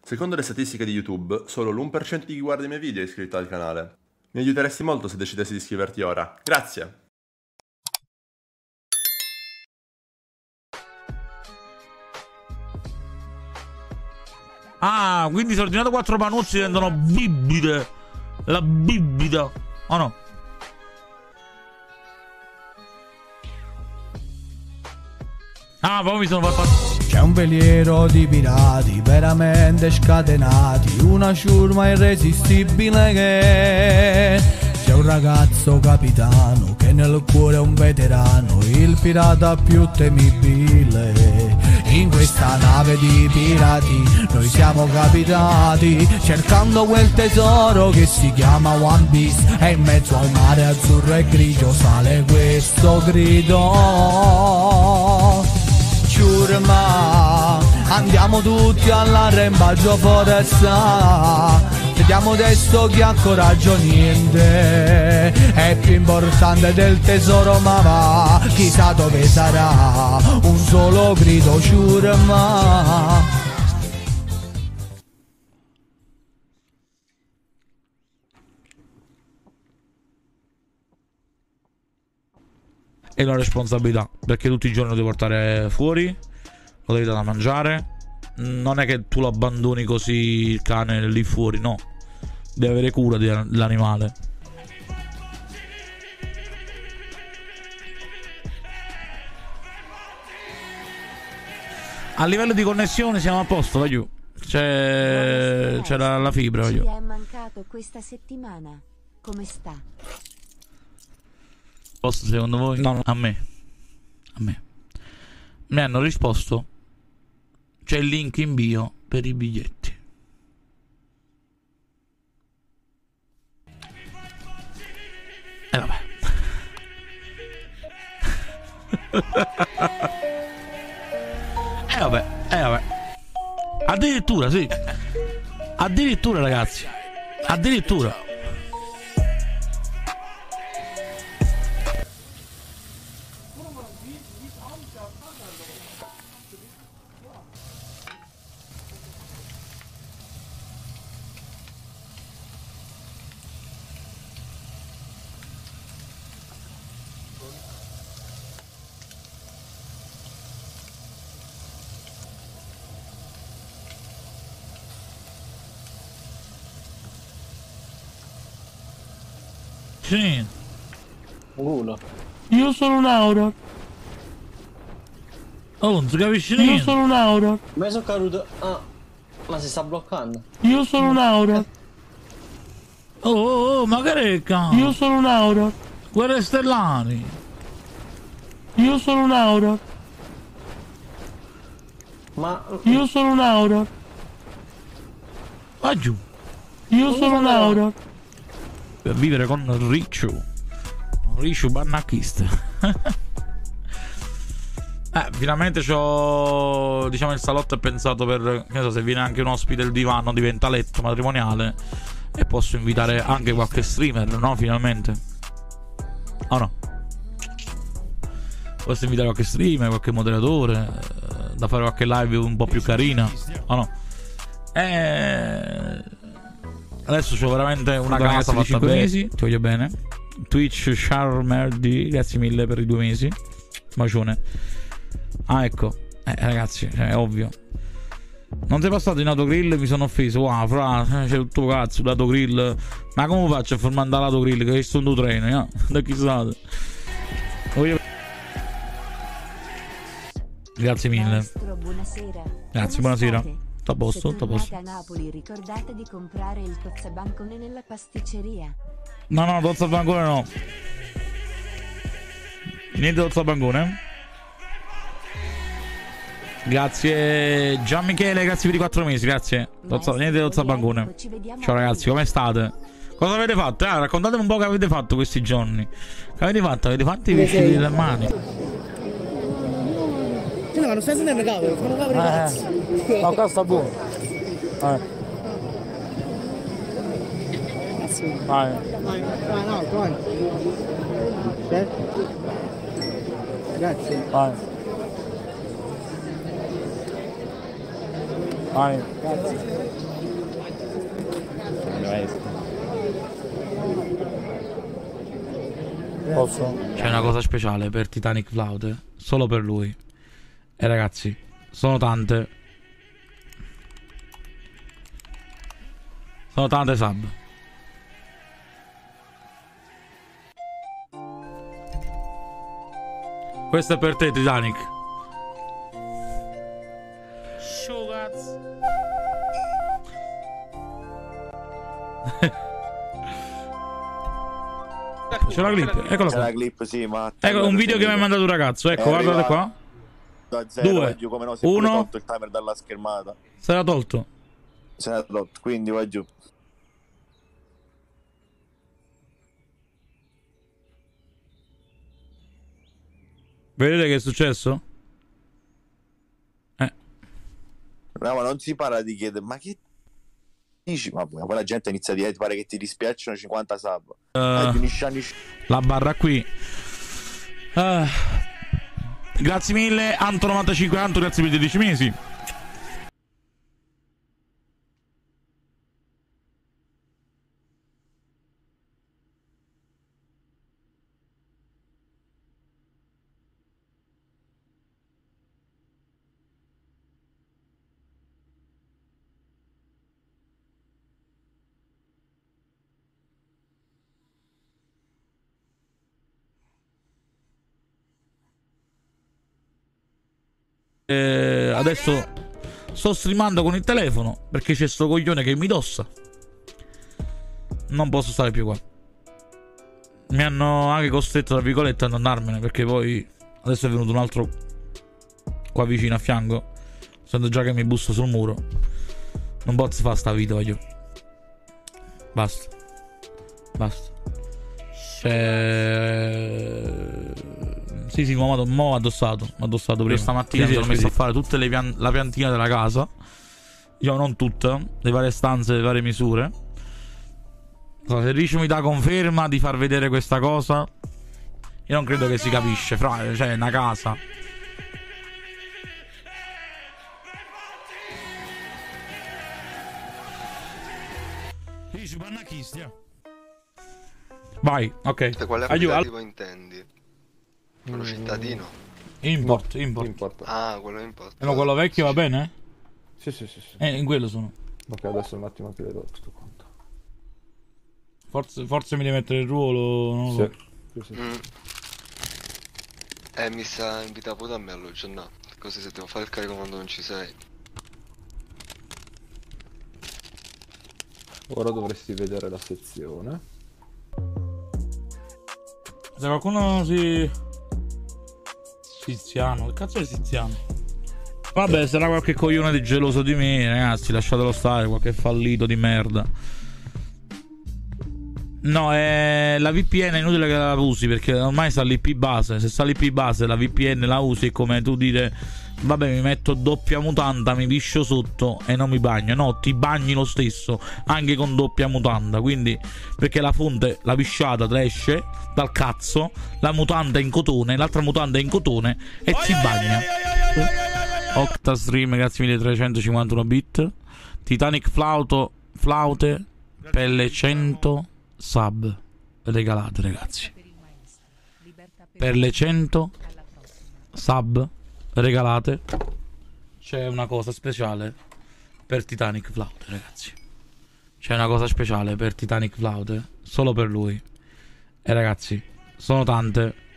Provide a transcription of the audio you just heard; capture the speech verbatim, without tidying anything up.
Secondo le statistiche di YouTube, solo l'uno per cento di chi guarda i miei video è iscritto al canale. Mi aiuteresti molto se decidessi di iscriverti ora. Grazie! Ah, quindi se ordinato quattro panuzzi diventano bibite. La bibita. O oh no? Ah, poi mi sono fatto... C'è un veliero di pirati veramente scatenati, una ciurma irresistibile che... C'è un ragazzo capitano che nel cuore è un veterano, il pirata più temibile. In questa nave di pirati noi siamo capitati, cercando quel tesoro che si chiama One Piece. E in mezzo al mare azzurro e grigio sale questo grido: ciurma, andiamo tutti all'arrembaggio foresta. Vediamo adesso chi ha coraggio, niente è più importante del tesoro, ma va, chissà dove sarà, un solo grido, ciurma. È una responsabilità, perché tutti i giorni lo devi portare fuori, lo devi dare da mangiare. Non è che tu lo abbandoni così il cane lì fuori, no. Devi avere cura dell'animale. A livello di connessione siamo a posto, vai giù. C'è la, la fibra, vai giù. Ci è mancato questa settimana. Come sta? Posto secondo voi? No, no, a me. A me. Mi hanno risposto: c'è il link in bio per i biglietti. E eh, vabbè. E eh, vabbè, e eh, vabbè. Addirittura, sì. Addirittura, ragazzi. Addirittura. Sì. Culo. Io sono un Aura. Oh, non si capisce niente. Io sono un Aura. Ma sono caduto. Ah, ma si sta bloccando. Io sono un Aura. Oh, oh, oh, ma che recca? Io sono un Aura. Guerre stellari. Io sono un Aura. Ma io sono un Aura. Va giù. Io sono un Aura. Per vivere con Ricciu. Ricciu Bannacchista. Eh, finalmente c'ho, diciamo, il salotto è pensato per, che ne so, se viene anche un ospite il divano diventa letto matrimoniale e posso invitare anche qualche streamer, no? Finalmente. Oh no. Posso invitare qualche streamer, qualche moderatore, eh, da fare qualche live un po' più carina. Oh no. Eh... Adesso c'ho veramente una casa fatta bene. Mesi, ti voglio bene. Twitch Charmerdi, grazie mille per i due mesi. Bacione. Ah, ecco. Eh, ragazzi, è ovvio. Non sei passato in autogrill e mi sono offeso. Wow, fra, c'è tutto cazzo, l'autogrill. Ma come faccio a far mandare l'autogrill? Che sono due treni, no? Da chi state? Voglio... Grazie mille. Grazie, buonasera. Sto a posto, sto a posto. A Napoli ricordate di comprare il tozzabancone nella pasticceria. No, no, tozzabancone no. Niente tozzabancone. Grazie Gian Michele, grazie per i quattro mesi, grazie. Tozza, niente tozzabancone. Ciao ragazzi, come state? Cosa avete fatto? Ah, raccontatemi un po' che avete fatto questi giorni. Che avete fatto? Avete fatto i vestiti delle mani? No, ma non stai sentendo cavolo, fanno cavolo di cazzo. Ma qua sta buono. Vai. Vai. Vai, vai, no, vai. Grazie. Vai. Vai, grazie. Posso? C'è una cosa speciale per Titanic Flaute, solo per lui. E ragazzi, sono tante. Sono tante sub. Questo è per te, Titanic. C'è la clip, eccolo C'è qua. la clip, sì, ma... Ecco un video che mi ha mandato un ragazzo, ecco, guardate qua. Da zero, Due, vai giù, come no, si è pure uno. tolto il timer dalla schermata. Se l'ha tolto. Se l'ha tolto, quindi vai giù. Vedete che è successo? Eh. No, ma non si parla di chiedere, ma che dici? Ma poi la gente inizia a dire, ti pare che ti dispiacciono cinquanta sub. Uh, eh, finisci anni... La barra qui. Uh, grazie mille, Anto novantacinque Anto, grazie per i dieci mesi. Eh, adesso sto streamando con il telefono perché c'è sto coglione che mi dossa. Non posso stare più qua. Mi hanno anche costretto, tra virgolette, ad andarmene perché poi adesso è venuto un altro qua vicino a fianco. Sento già che mi bussa sul muro. Non posso fare sta vita, voglio. Basta. Basta. Cioè... Sì, sì, mo ho addossato. Mo addossato prima. Stamattina sì, mi sono messo a fare tutte le pian la piantina della casa. Diciamo, non tutta, le varie stanze, le varie misure. Se Riccio mi dà conferma di far vedere questa cosa, io non credo che si capisce. Fra, cioè, una casa. Vai, ok. Quale applicativo intendi? Quello cittadino? Import, import, import. Ah, quello import. Eh, ma quello vecchio va bene? Sì, sì, sì, sì. Eh, in quello sono. Ok, adesso un attimo che vedo questo conto. Forse, forse mi devi mettere il ruolo, non lo so. Sì, sì, sì. Mm. Eh, mi sa invita pure a me all'oggi, no? Così se devo fare il carico quando non ci sei. Ora dovresti vedere la sezione. Se qualcuno si... Siziano, che cazzo è Siziano? Vabbè, sarà qualche coglione di geloso di me, ragazzi, lasciatelo stare, qualche fallito di merda. No, è... la V P N è inutile che la usi, perché ormai sta l'I P base. Se sta l'I P base, la V P N la usi, è come tu dire: vabbè, mi metto doppia mutanda, mi liscio sotto e non mi bagno. No, ti bagni lo stesso, anche con doppia mutanda. Quindi, perché la fonte, la pisciata te esce dal cazzo, la mutanda è in cotone, l'altra mutanda è in cotone e si bagna. Octastream, grazie milletrecentocinquantuno bit. Titanic Flauto, Flaute, pelle cento sub regalate, ragazzi. Per le cento sub regalate c'è una cosa speciale per Titanic Flaute, ragazzi. C'è una cosa speciale per Titanic Flaute, solo per lui. E ragazzi, sono tante.